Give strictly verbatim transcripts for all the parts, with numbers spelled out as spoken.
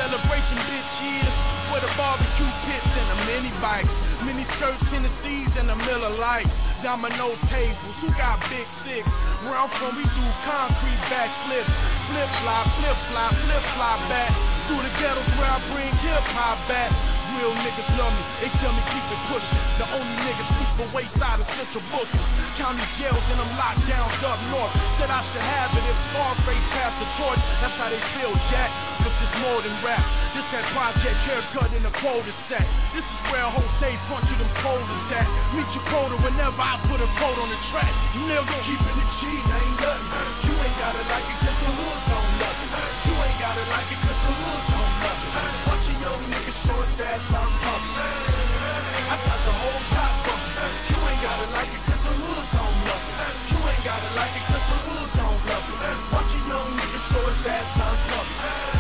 celebration, bitch, is where the barbecue pits and the mini bikes, mini skirts in the seas and the Miller Lights, domino tables. Who got big six? Where I'm from, we do concrete backflips, flip fly, flip fly, flip fly back through the ghettos where I bring hip hop back. Real niggas love me, they tell me keep it pushing. The only niggas speak for wayside of central bookings, county jails and them lockdowns up north. Said I should have it if Scarface passed the torch. That's how they feel, Jack. But this more than rap. This that project haircut in a quota set. This is where Jose front you them quotas at. Meet your quota whenever I put a quote on the track. Nigga, keeping it G ain't nothing. You ain't gotta like it cause the hood don't love it. You ain't gotta like it cause the hood don't love it. Watch a young nigga show his ass I'm pumping. I got the whole block bumping. You ain't gotta like it cause the hood don't love it. You ain't gotta like it cause the hood don't love it. Watch a young nigga show his ass I'm pumping.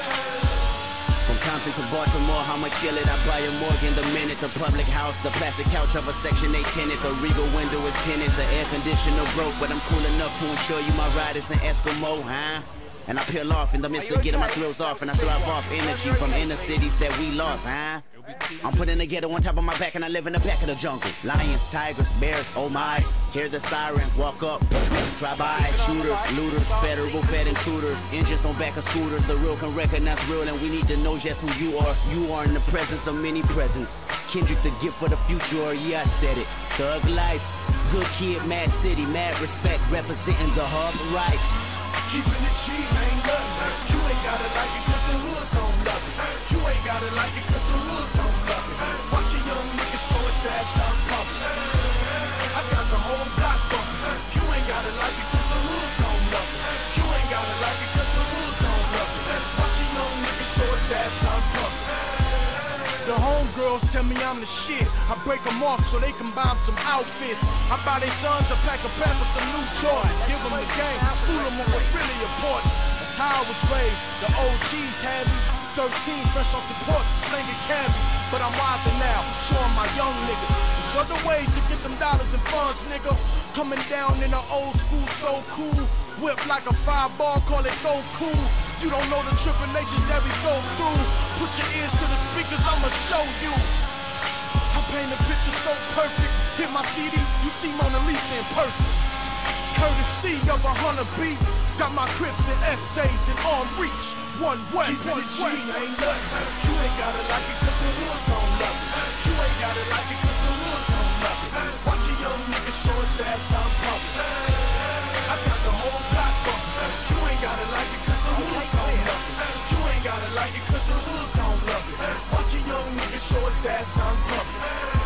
From Compton to Baltimore, I'ma kill it. I buy a Morgan the minute. The public house, the plastic couch of a Section eight tenant. The Regal window is tinted. The air conditioner broke, but I'm cool enough to ensure you my ride is an Eskimo, huh? And I peel off in the midst of getting my thrills off, and I thrive off energy from inner cities that we lost, huh? I'm putting the ghetto on top of my back, and I live in the back of the jungle. Lions, tigers, bears, oh my. Hear the siren, walk up, drive by. Shooters, looters, federal fed intruders. Engines on back of scooters. The real can recognize real, and we need to know just who you are. You are in the presence of many presents. Kendrick, the gift for the future, or yeah, I said it. Thug life, good kid, mad city, mad respect, representing the hub right. Keeping it G ain't nothing. You ain't gotta like it cause the hood don't love it. You ain't gotta like it cause the hood don't love it. Watch a young nigga show his ass I'm pumping. I got the whole block bumping. You ain't gotta like it cause the hood don't love it. You ain't gotta like it cause the hood don't love it. Watch a young nigga show his ass I'm pumping. The homegirls tell me I'm the shit. I break them off so they can buy them some outfits. I buy their sons a pack of pep and some new Jordans. Give them the game, school them on what's really important. That's how I was raised. The O Gs had me thirteen, fresh off the porch, slinging candy. But I'm wiser now, showing my young niggas there's other ways to get them dollars and funds, nigga. Coming down in the old school, so cool. Whip like a fireball, call it go cool. You don't know the tribulations that we go through. Put your ears to the speakers, I'ma show you. I paint a picture so perfect. Hit my C D, you see Mona Lisa in person. Courtesy of a hunter beat. Got my Crips and essays in arm reach. One way, one G ain't nothing. You ain't gotta like it cause the hood don't love it. You ain't gotta like it cause the hood don't love it. Watch a young nigga show his ass I'm pumping. I got the whole block bumping. You ain't gotta like it cause the hood don't love it. You ain't gotta like it cause the hood don't love it. Watch a young nigga show his ass I'm pumping.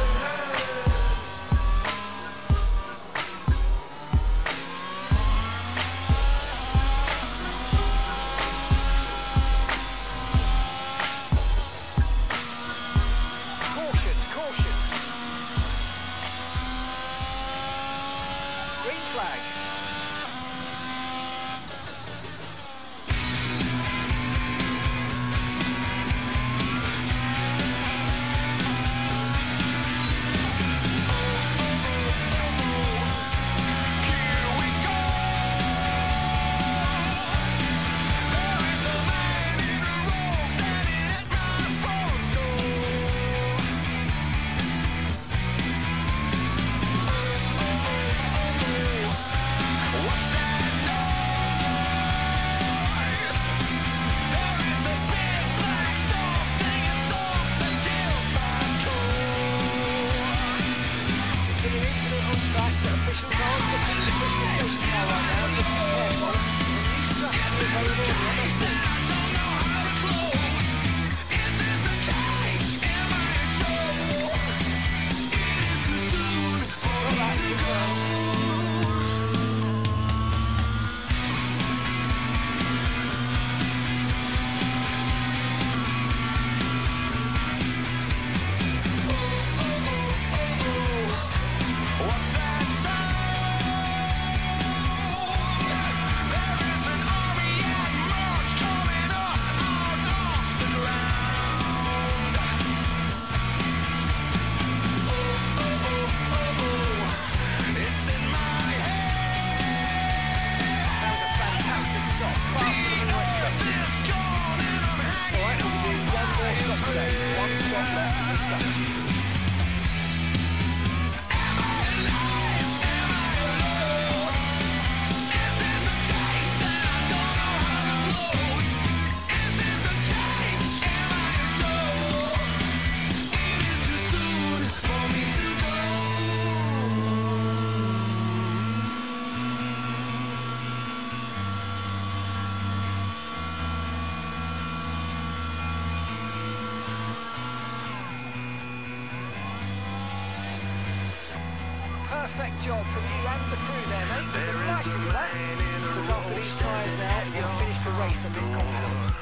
perfect job from you and the crew there, mate. Delighted with that. Look after these tyres now, we'll finish the race on this compound.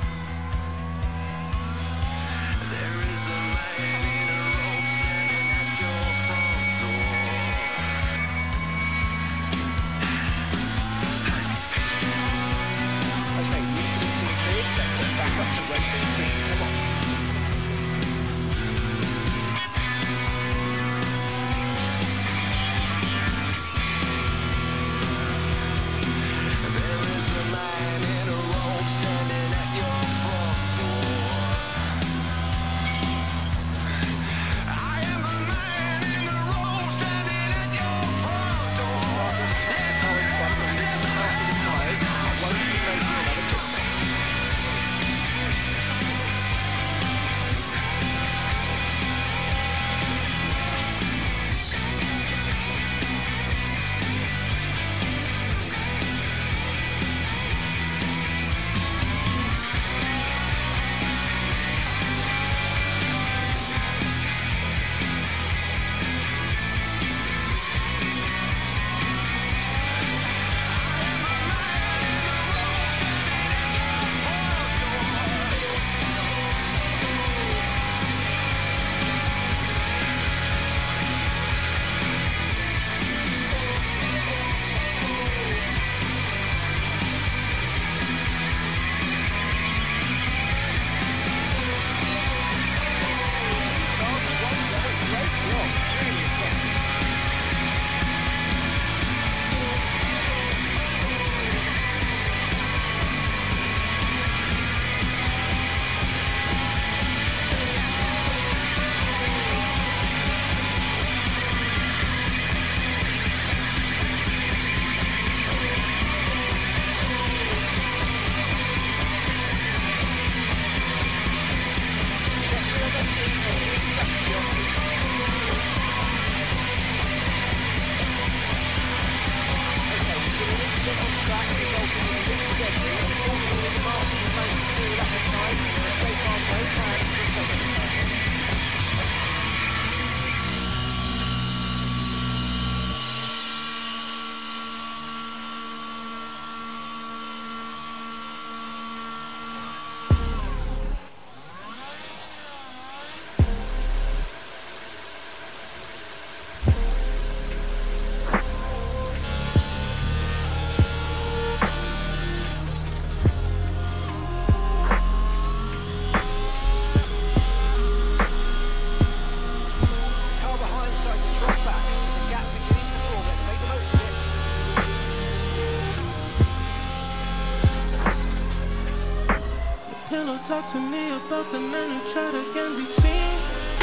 Talk to me about the men who try to get between.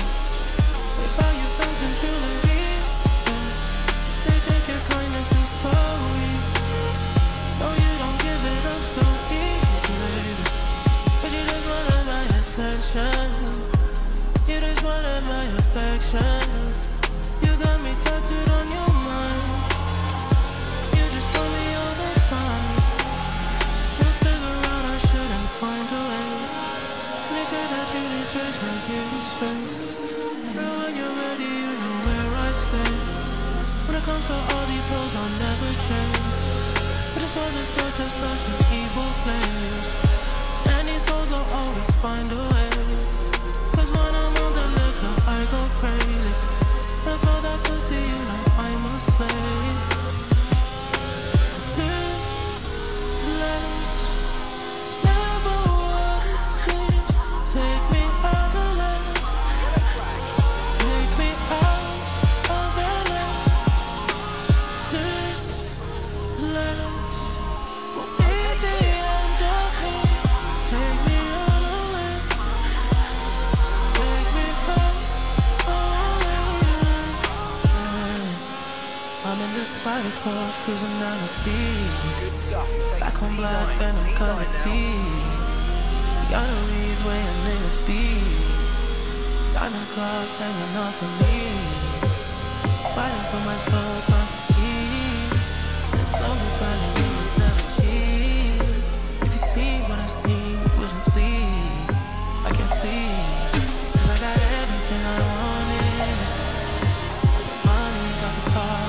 They buy you bags and jewelry. They think your kindness is so weak. No, you don't give it up so easily. But you just wanted my attention. You just wanted my affection. You got me tattooed on your mind. You just told me all the time. We'll figure out I shouldn't find a way. They say that you need space, I give you space. Girl, when you're ready, you know where I stay. When it comes to all these hoes, I'll never chase. But this world is such a, such an evil place. And these hoes will always find a way. Cause when I'm on the liquor, I go crazy. And for that pussy, you know I'm a slave. This place is never what it seems. Take me out of lane. Take me out of L A. This place will be the end of me. Take me out of lane. Take me out of lane. I'm in this spider Porsche cruising down the speed. Good stuff. Back on black venom covered teeth. Got a Reese weighing nigga speed. Diamond cross hanging off of me. Fighting for my soul constantly. And slowly burning, you must never cheat. If you see what I see, you wouldn't sleep. I can't sleep, cause I got everything I wanted. Got the money, got the car,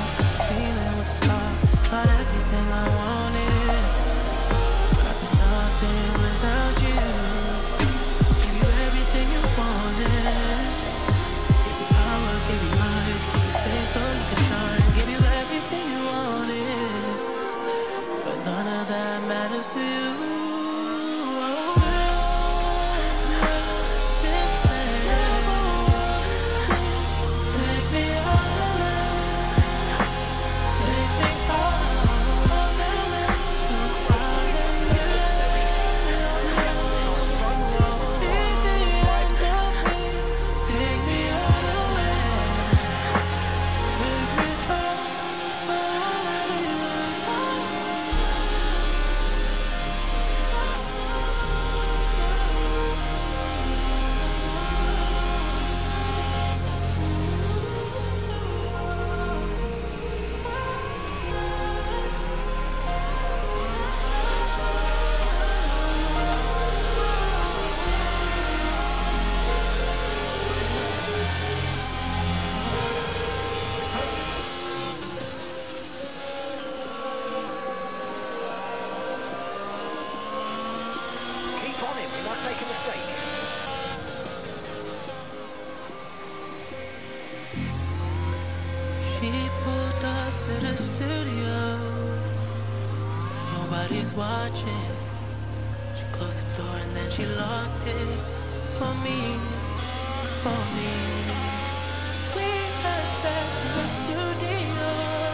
She pulled up to the studio. Nobody's watching. She closed the door and then she locked it for me, for me. We had sex in the studio.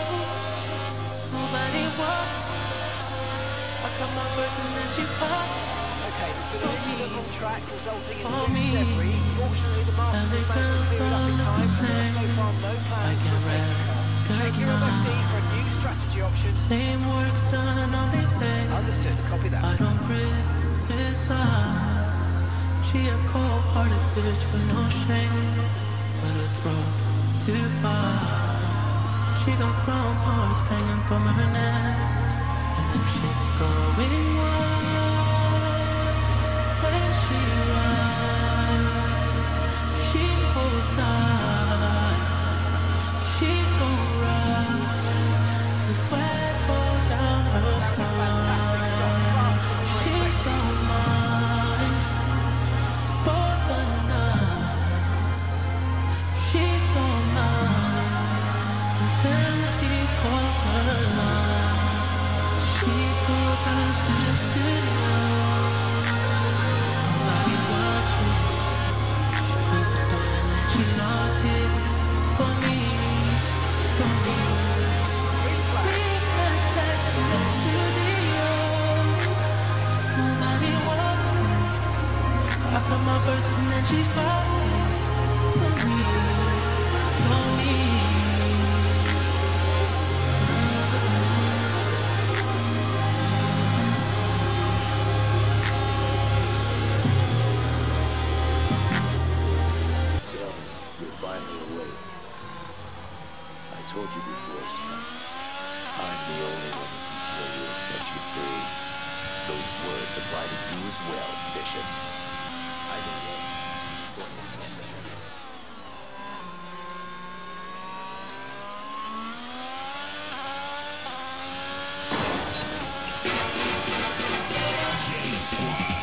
Nobody walked. I cut my birth and then she popped. Okay, there's been an incident on track resulting in For loose me. debris. Fortunately, the Masters And the has managed to girls clear it up in all time, look the and there are so same. far no I plans can for safety rap car. good Check your M O D now. for a new strategy option. Same work done on the face. Understood, copy that. I don't criticize. She a cold-hearted bitch with no shame, but a throw too far. She got chrome hearts hanging from her neck, and them shit's going wild when she rides. She hold tight. She gon' ride till sweat fall down her Fantastic stop, faster than we spine. were She's expecting. all mine for the night. She's all mine until he calls her line. She pulled up to the studio. Nobody's watching. She closed the door and then she locked it for me, for me. Green flag. We had sex in the studio. Nobody walked in. I cut my birth and then she popped it for me, for me. So, you're finally awake. I told you before, son. I'm the only one who can kill you and set you free. Those words apply to you as well, Vicious. I don't know. It's going to end the heavy. J Squad.